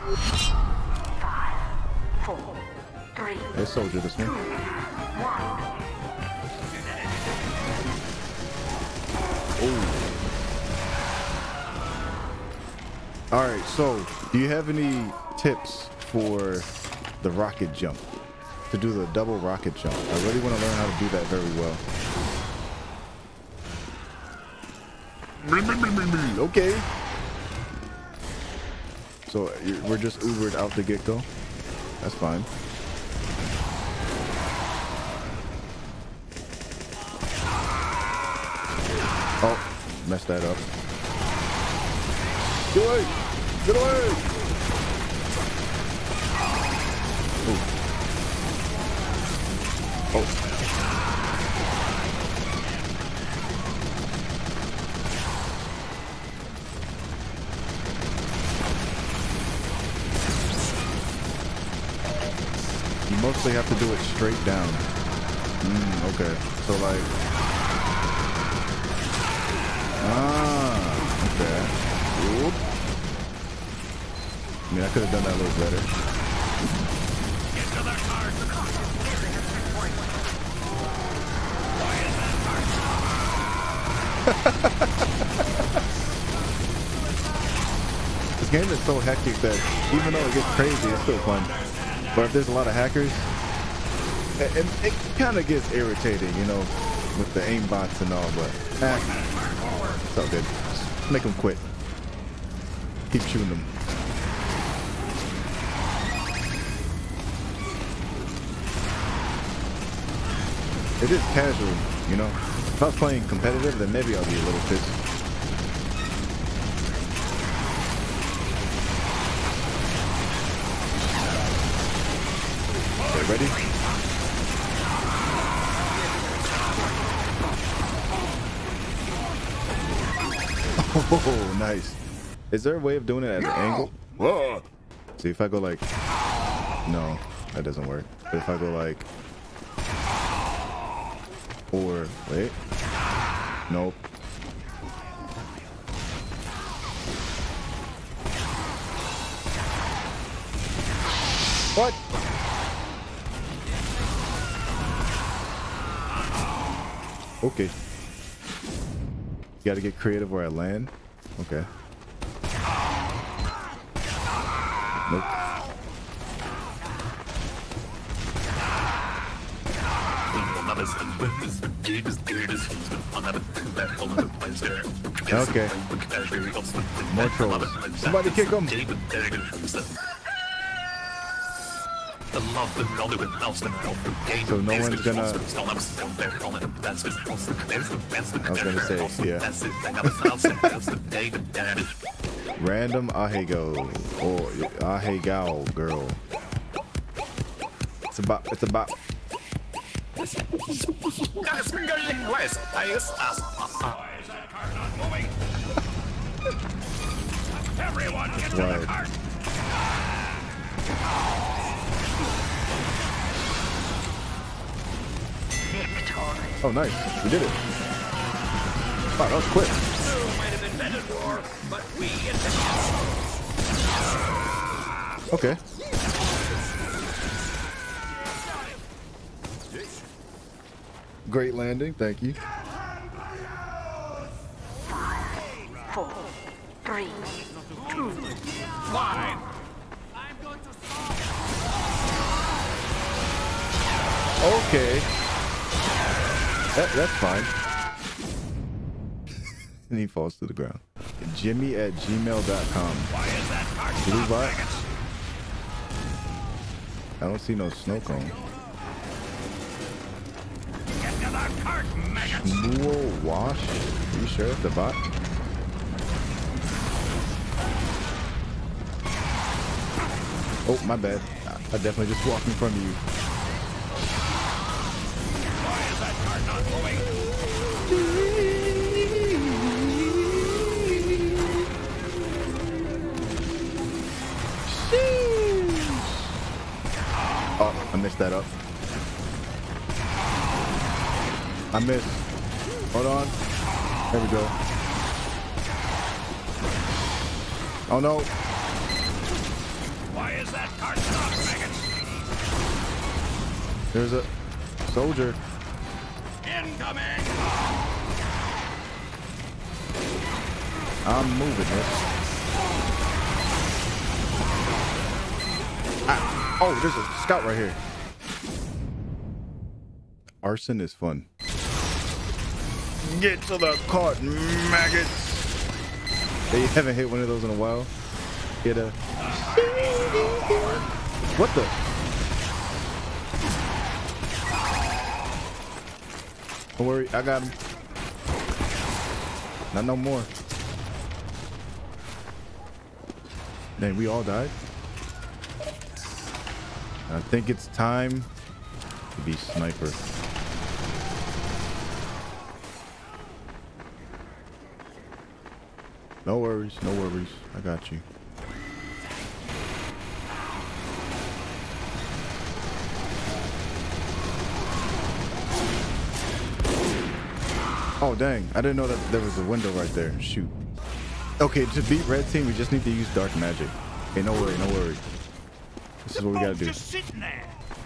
5, 4, 3. Let's soldier this one. 1. All right, so do you have any tips for the rocket jump? To do the double rocket jump. I really want to learn how to do that very well. Okay. So we're just Ubered out the get-go. That's fine. Oh, messed that up. Get away! Get away! Ooh. Oh. You mostly have to do it straight down. Okay. So like... okay. Oop. I mean, I could have done that a little better. Get to the car. This game is so hectic that even though it gets crazy, it's still fun. But if there's a lot of hackers, it kind of gets irritating, you know, with the aim bots and all, but it's all good. Just make them quit. Keep shooting them. It is casual, you know. If I was playing competitive, then maybe I'll be a little pissed. Okay, ready? Oh, nice. Is there a way of doing it at an angle? Whoa. See, if I go like... No, that doesn't work. But if I go like... Or... Wait. Nope. What? Okay. You gotta get creative where I land. Okay. Nope. Okay. More trolls. Somebody kick him. So no one's gonna... I was gonna say, yeah. Random Ahego or Ahegao girl. It's about. Everyone, get to the car. Oh, nice. We did it. Wow, that was quick. Might have invented war, but we Okay. Great landing. Thank you. 5, 4, 3, 2, 1. Okay. That's fine. And he falls to the ground. Jimmy@gmail.com. Blue bot. I don't see no snow cone. Shmuel Wash? Are you sure it's the bot? Oh, my bad. I definitely just walked in front of you. Why is that car not moving? Oh, I messed that up. I missed. Hold on. There we go. Oh no. There's a soldier. Incoming! I'm moving this. Ah. Oh, there's a scout right here. Arson is fun. Get to the cart, maggots. Hey, you haven't hit one of those in a while? Get a... What the? Don't worry, I got him. Not no more. Man, we all died. I think it's time to be sniper. No worries, no worries. I got you. Oh, dang. I didn't know that there was a window right there. Shoot. Okay, to beat red team, we just need to use dark magic. Okay, no worry, no worry. This is what we gotta do. Just sitting there.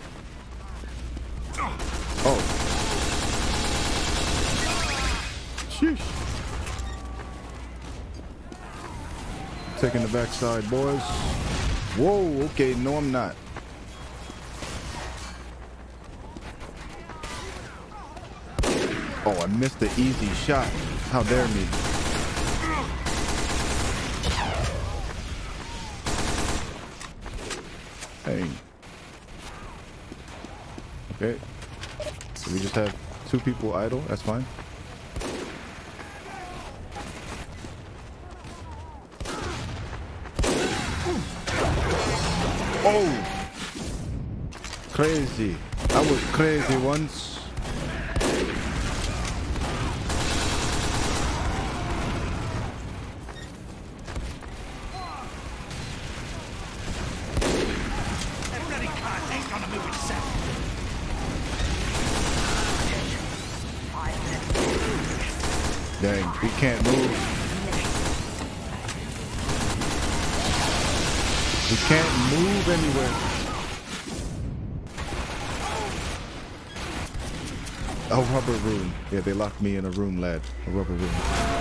Oh. Sheesh. Taking the backside, boys. Whoa, okay, no I'm not. Oh, I missed the easy shot. How dare me. Hey. Okay. So we just have 2 people idle. That's fine. Oh! Crazy. I was crazy once. Dang, we can't move. We can't move anywhere. A rubber room. Yeah, they locked me in a room, lad. A rubber room.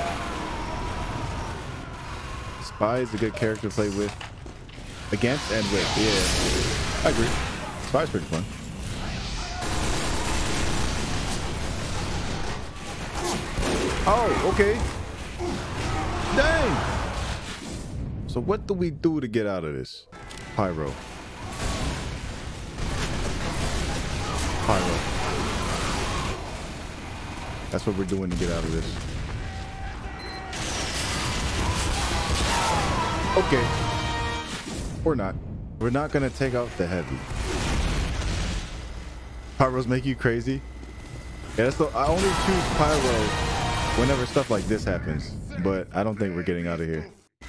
Spy is a good character to play with. Against and with. Yeah. I agree. Spy's pretty fun. Oh, okay. Dang. So what do we do to get out of this? Pyro. Pyro. That's what we're doing to get out of this. Okay. Or not. We're not gonna take out the heavy. Pyros make you crazy? Yeah, that's the, I only choose pyro whenever stuff like this happens, but I don't think we're getting out of here.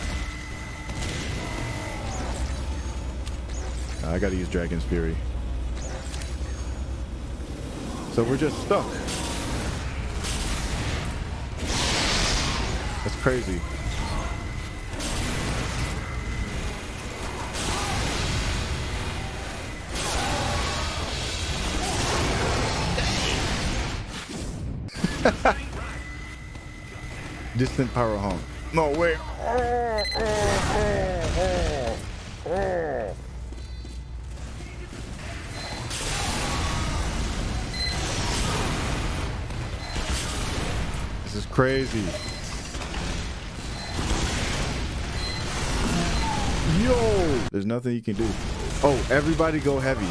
I gotta use Dragon's Fury. So we're just stuck. That's crazy. Distant power home. No, wait. This is crazy. Yo! There's nothing you can do. Oh, everybody go heavy.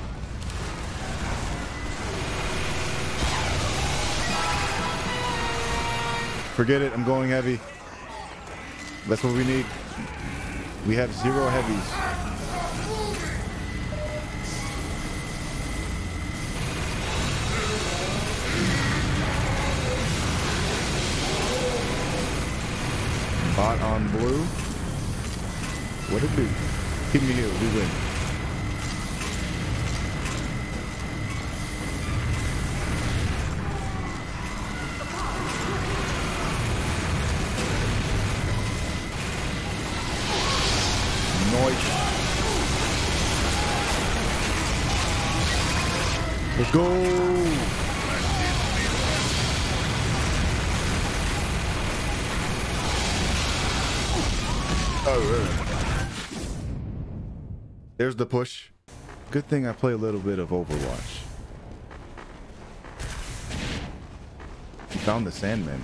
Forget it, I'm going heavy. That's what we need. We have 0 heavies. Bot on blue. What it do? Keep me here, we win. Let's go. Oh, there's the push. Good thing I play a little bit of Overwatch. Found the Sandman.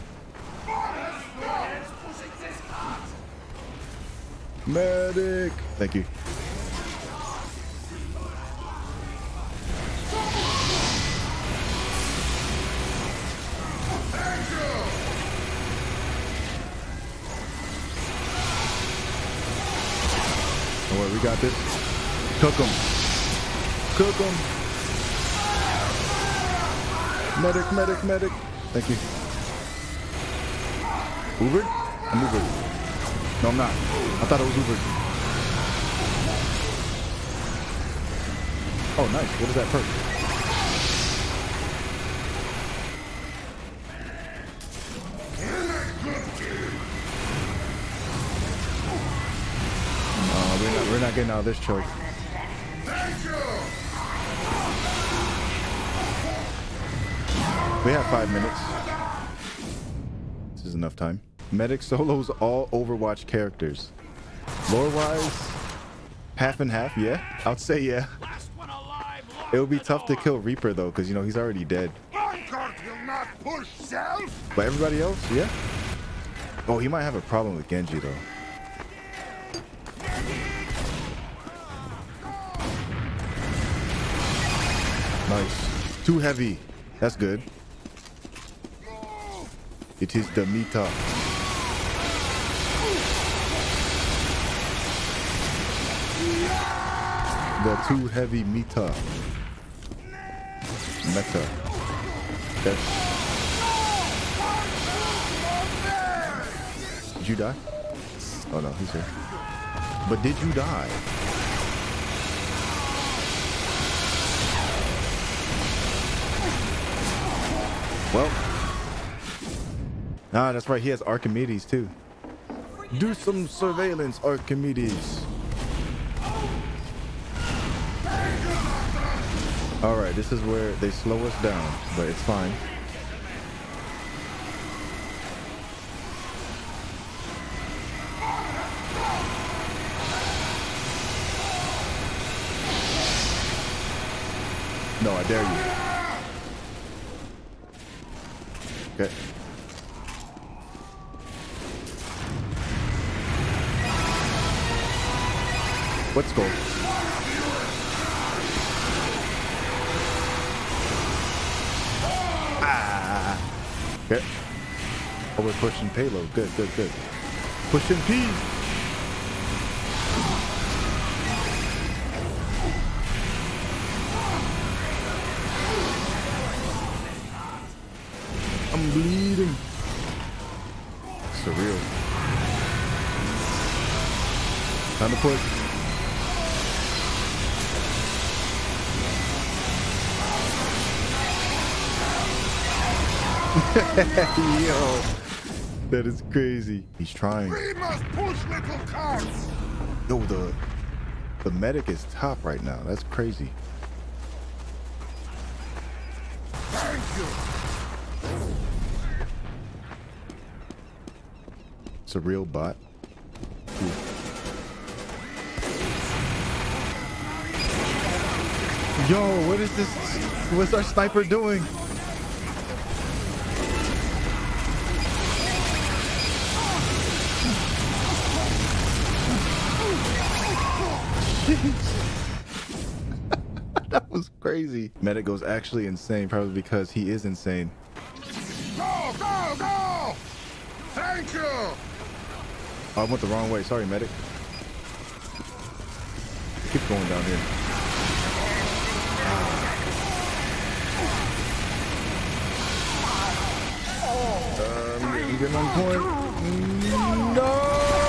Medic. Thank you. Don't worry, we got this. Cook him. Cook him. Medic, medic, medic. Thank you. Ubered? I'm Ubered. No, I'm not. I thought it was Ubered. Oh, nice. What is that perk? We're not getting out of this choke. We have 5 minutes. This is enough time. Medic solos all Overwatch characters. Lore-wise, half and half, yeah. I'd say yeah. It would be tough to kill Reaper though, because you know he's already dead. But everybody else, yeah. Oh, he might have a problem with Genji though. Nice. Too heavy. That's good. It is the Mita. The too heavy Mita. Meta. Okay. Did you die? Oh no, he's here. But did you die? Well. Nah, that's right. He has Archimedes too. Do some surveillance, Archimedes. All right, this is where they slow us down, but it's fine. No, I dare you. Okay. Let's go. Ah. Okay. Oh, we're pushing payload. Good, good, good. Pushing P. I'm bleeding. Surreal. Time to push. Yo, that is crazy. He's trying. We must push, little cards. Yo, the medic is top right now. That's crazy. Thank you. It's a real bot. Ooh. Yo, what is this? What's our sniper doing? That was crazy. Medic goes actually insane, probably because he is insane. Go, go, go! Thank you! Oh, I went the wrong way. Sorry, Medic. Keep going down here. You getting on point? No!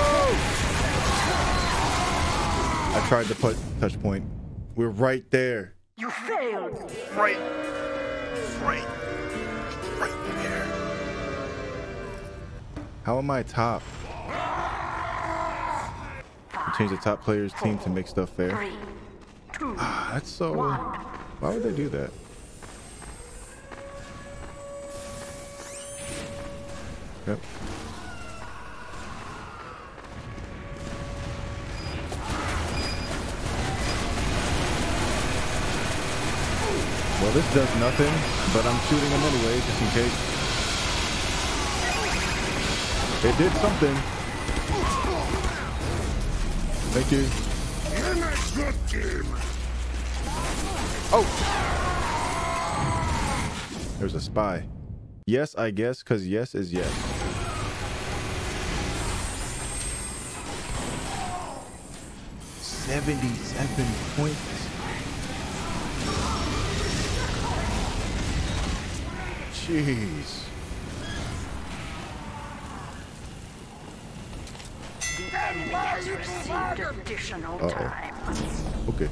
I tried to put touch point. We're right there. You failed. Right there. How am I top? You change the top player's team to make stuff fair. 3, 2, That's so... Why would they do that? Yep. Well, this does nothing, but I'm shooting him anyway, just in case. It did something. Thank you. You're not good, team. Oh! There's a spy. Yes, I guess, because yes is yes. $77 points. Jeez. The enemy has received additional time. Okay.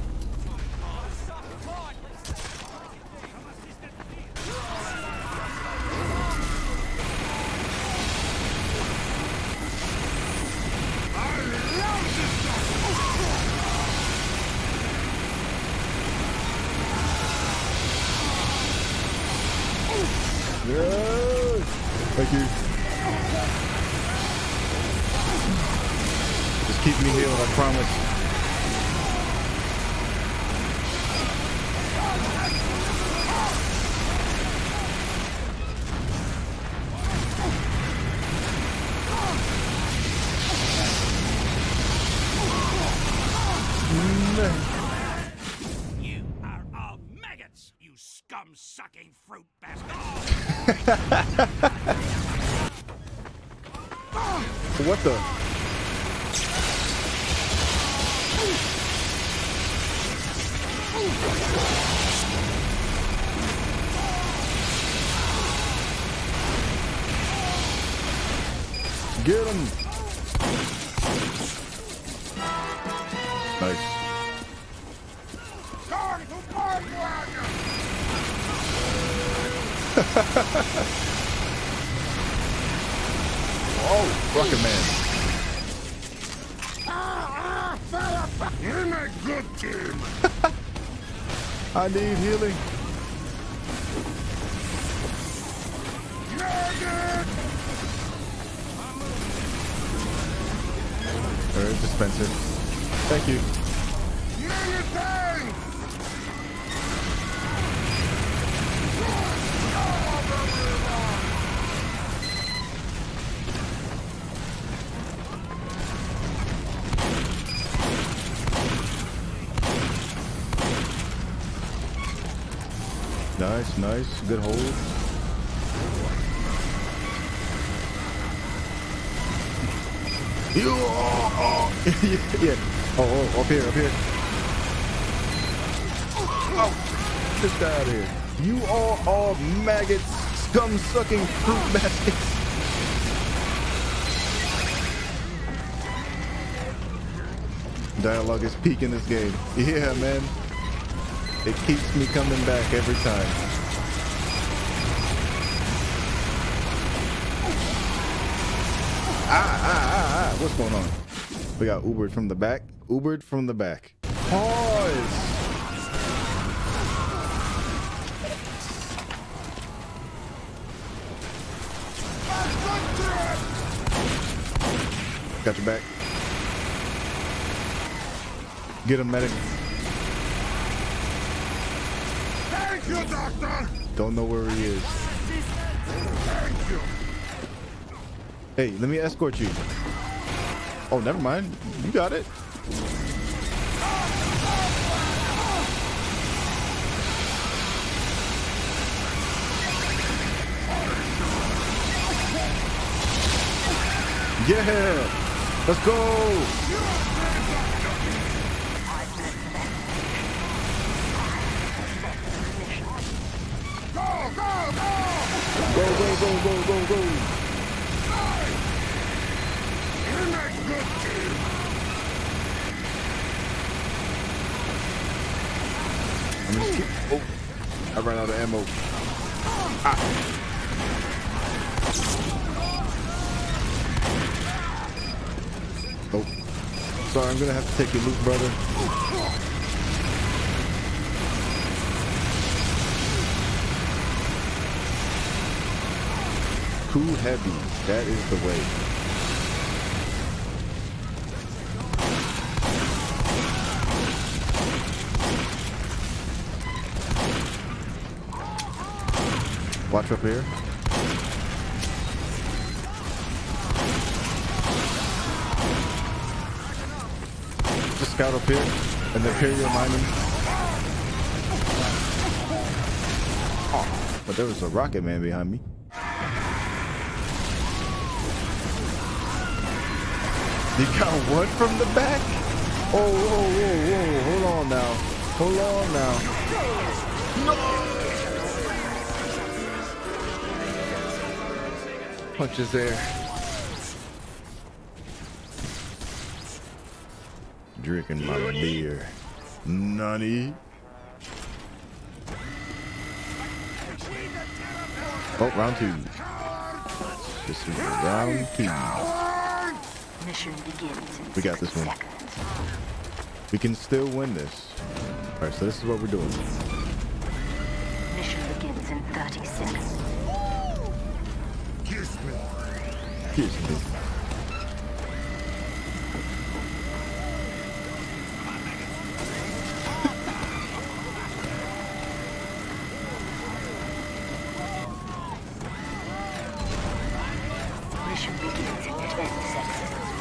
Yes. Thank you. Just keep me healed, I promise. You are all maggots, you scum-sucking fruit bastard! What the? Get him! Nice. Time to party wagon. Oh, Rocket Man. You're not good, team. I need healing. Very expensive. Thank you. You're your thing. Nice, nice. Good hold. You oh, yeah. Oh, up here, up here. Oh, get this out of here. You are all maggots, scum-sucking fruit baskets. Dialogue is peak in this game. Yeah, man. It keeps me coming back every time. What's going on? We got Ubered from the back. Ubered from the back. Pause. Got your back. Get him, medic. Thank you, Doctor. Don't know where he is. Thank you. Hey, let me escort you. Oh, never mind. You got it. Yeah. Let's go. Go, go, go, go, go, go. You're not good, team. I'm just keep, oh, I ran out of ammo. Ah. Oh, sorry, I'm gonna have to take your loot, brother. too heavy. That is the way. Watch up here. Just scout up here and then Imperial mining. Oh, but there was a rocket man behind me. You got one from the back? Oh, whoa, whoa, whoa. Hold on now. Hold on now. No! Punches there. Drinking my beer. Nani? Oh, round two. This is round two. Mission begins in We got this 60 one. seconds. We can still win this. Alright, so this is what we're doing. Mission begins in 30 seconds. Kiss me. Kiss me. Mission begins in 10 seconds.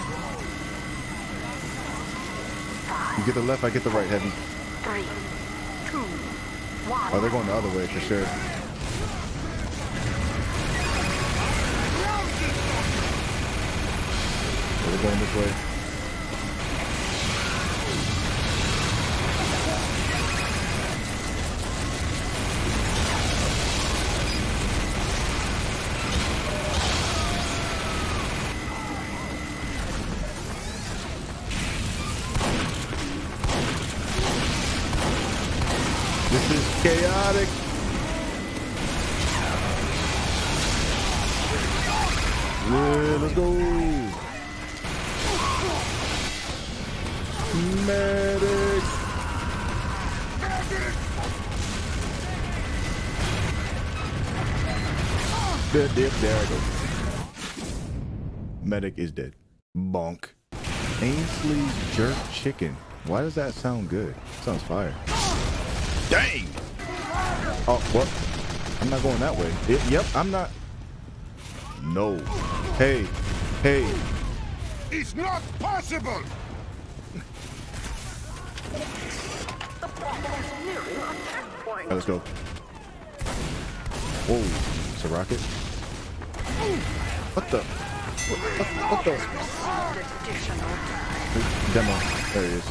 You get the left, I get the right, Heavy. 3, 2, 1. Oh, they're going the other way for sure. Oh, they're going this way. This is chaotic. Yeah, let's go. Medic. Dead, there I go. Medic is dead. Bonk. Ainsley's jerk chicken. Why does that sound good? Sounds fire. Dang! Oh, what? I'm not going that way. Yep, I'm not. No. Hey, hey. It's not possible! Right, let's go. Whoa, it's a rocket. What the? What the? Additional time. Demo. There he is.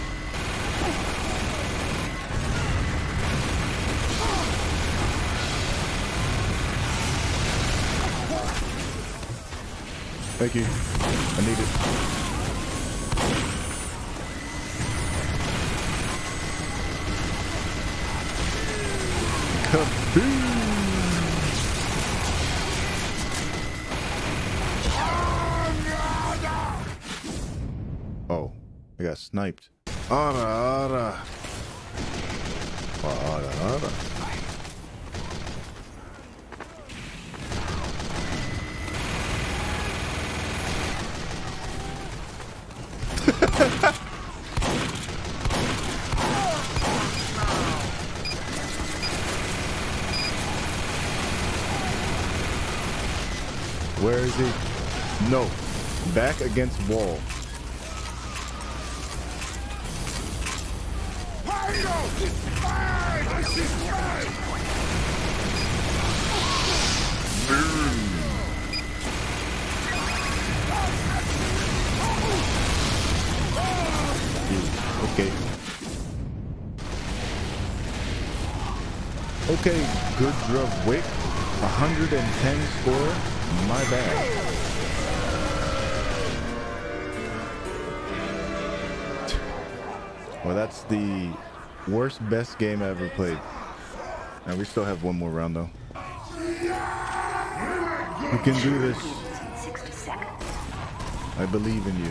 Thank you. I need it. Kaboom! Oh, I got sniped. Ara, ara. Ara, ara. Where is he? No. Back against wall. Okay. Okay, good drug Wick. 110 score. My bad. Well, that's the worst best game I ever played. And we still have one more round though. You can do this. 60 seconds. I believe in you.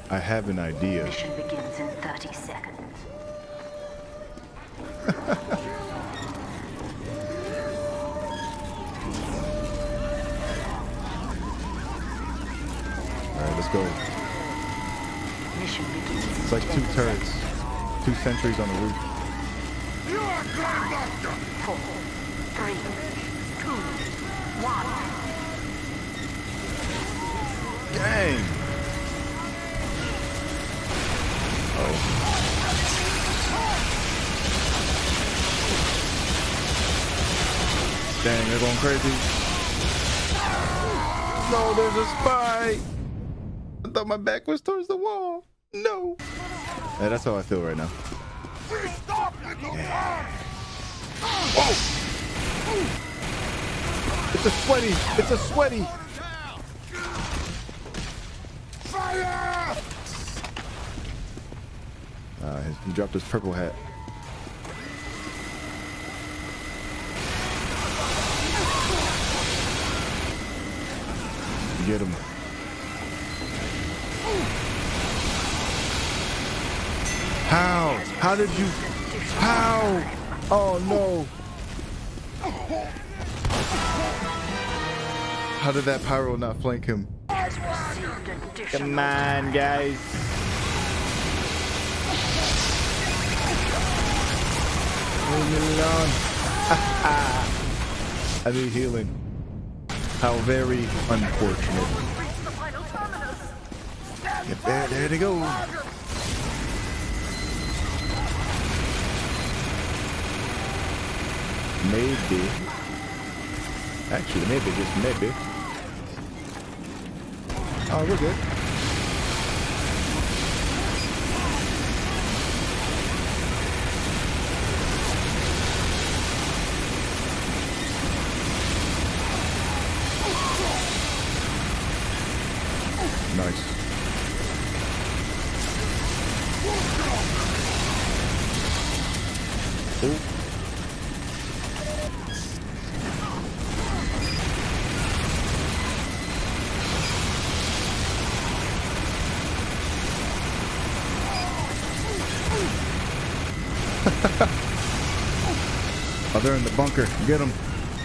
I have an idea. Mission begins in 30 seconds. Alright, let's go. Mission begins in It's like 2 turrets. 2 sentries on the roof. You are Grand Doctor! 4, 3, 2, 1. Dang! Oh. Dang, they're going crazy. No, there's a spy! I thought my back was towards the wall. No! Yeah, that's how I feel right now. Stop with the bomb! Whoa! It's a sweaty! It's a sweaty! Fire! He dropped his purple hat. Get him. How? How did you? How? Oh no. How did that pyro not flank him? Come on, guys. Leave me alone. I need healing. How very unfortunate. Yep, there they go. Maybe. Actually, maybe, just maybe. Oh, we're good. Nice. Oh. Oh, they're in the bunker. Get them.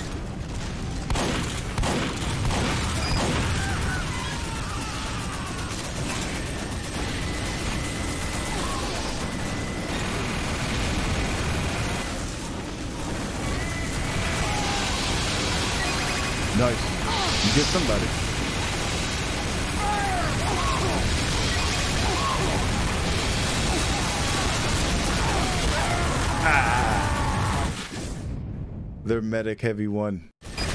Nice. You get somebody. They're medic heavy one.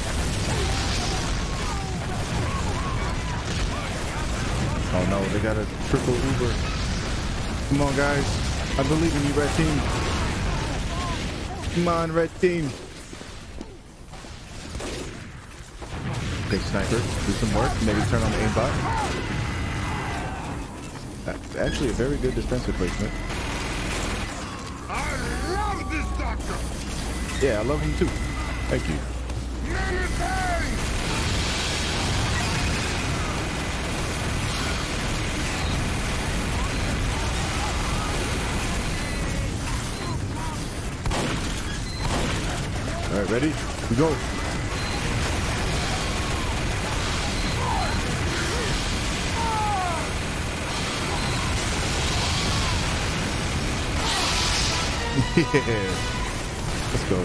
Oh no, they got a triple Uber. Come on, guys. I believe in you, red team. Come on, red team. Big sniper, do some work, maybe turn on the aimbot. That's actually a very good dispenser placement. I love this doctor! Yeah, I love him too. Thank you. Many thanks! All right, ready? We go. Yeah. Let's go.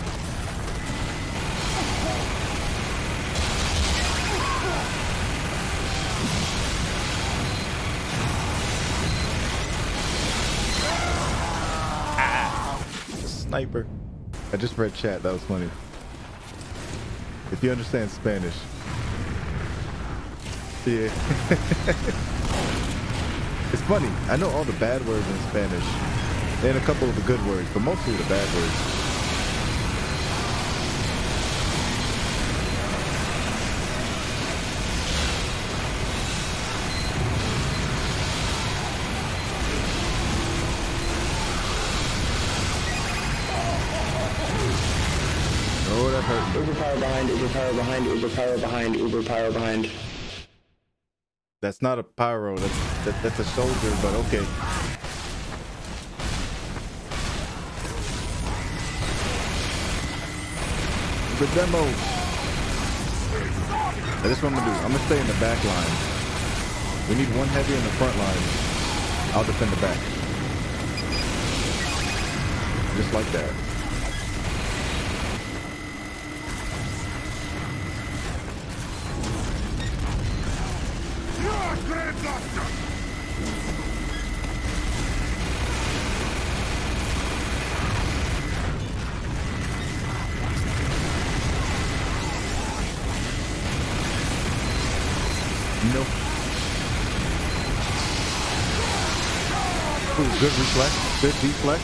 Sniper. I just read chat. That was funny. If you understand Spanish. Yeah. It's funny. I know all the bad words in Spanish. And a couple of the good words, but mostly the bad words. Oh, that hurt. Uber power behind, Uber power behind, Uber power behind, Uber power behind. That's not a pyro. That's a soldier, but okay. The demo. Now, this is what I'm gonna do. I'm gonna stay in the back line. We need one heavy in the front line. I'll defend the back. Just like that. You're a great doctor! Nope. Ooh, good reflex. Good deflect.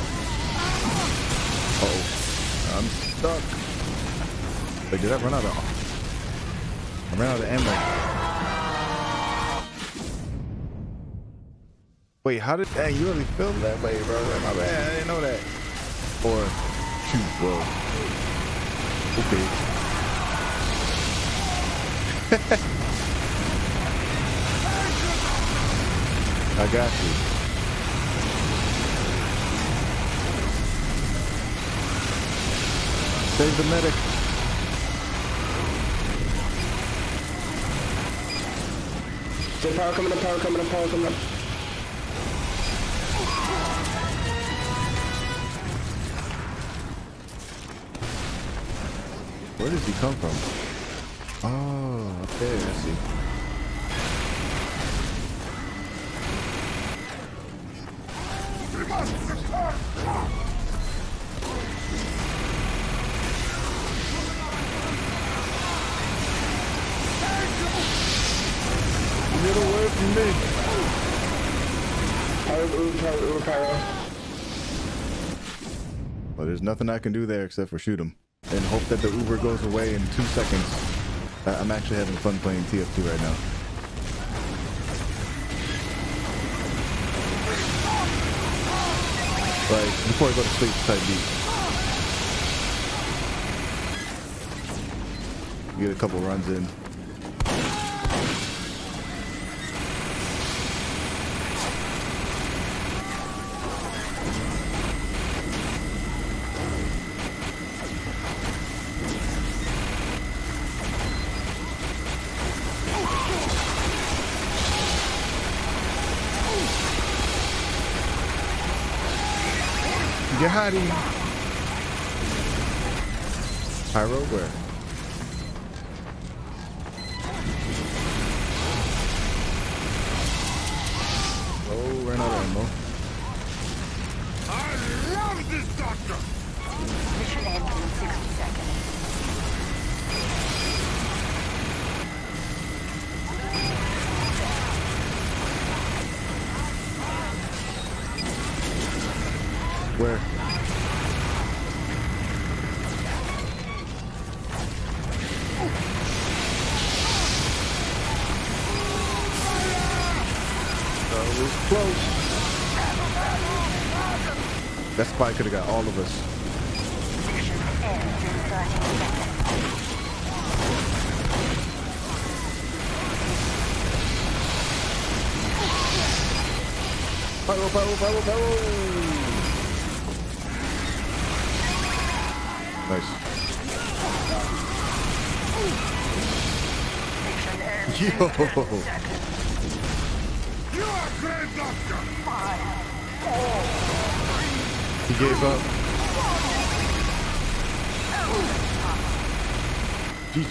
Uh-oh. I'm stuck. Wait, did I run out of... I ran out of ammo. Wait, how did... Dang, you really feel that way, bro. My bad. I didn't know that. Or... Shoot, whoa. Okay. I got you. Save the medic. So power coming up, power coming up, power coming up. Where does he come from? Oh, okay, I see. We must return! Get away from me. Power. Well, there's nothing I can do there except for shoot him. And hope that the Uber goes away in 2 seconds. I'm actually having fun playing TF2 right now. Right, before I go to sleep, type beat. Get a couple runs in. Jihadi. Pyro where? Oh, ran out of ammo. I love this doctor! Mission ends in 60 seconds. Where? It was close. That spy could have got all of us. Mission ends in 30 seconds. Pyro, pyro, pyro, pyro! Nice. Mission ends Yo! in 10 seconds. You're a great doctor! 5, 4, He gave up. GG.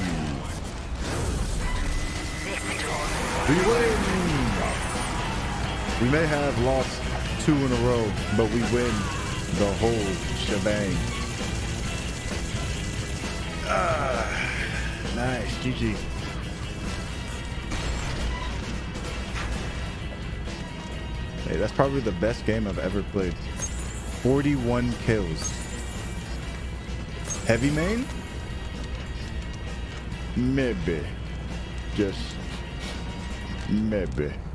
We win. We may have lost 2 in a row, but we win the whole shebang. Nice, GG. Hey, that's probably the best game I've ever played. 41 kills. Heavy main? Maybe. Just maybe.